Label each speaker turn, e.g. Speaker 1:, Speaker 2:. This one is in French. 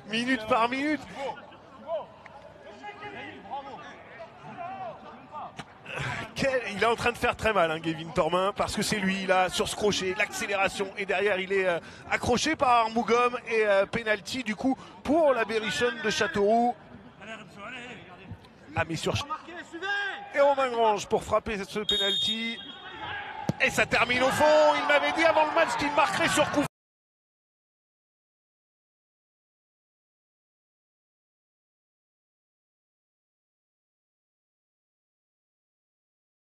Speaker 1: minute par minute. Il est en train de faire très mal, hein, Gavin Tormin, parce que c'est lui, là, sur ce crochet, l'accélération, et derrière, il est accroché par Mougom, et penalty, du coup, pour la Berrichonne de Châteauroux. Ah, mais sur... Et Romain Grange pour frapper ce penalty. Et ça termine au fond. Il m'avait dit avant le match qu'il marquerait sur coup